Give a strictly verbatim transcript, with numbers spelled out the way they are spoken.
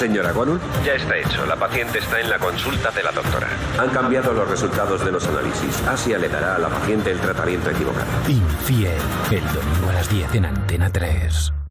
señora Gonul? Ya está hecho. La paciente está en la consulta de la doctora. Han cambiado los resultados de los análisis. Asia le dará a la paciente el tratamiento equivocado. Infiel, el domingo a las diez en Antena tres.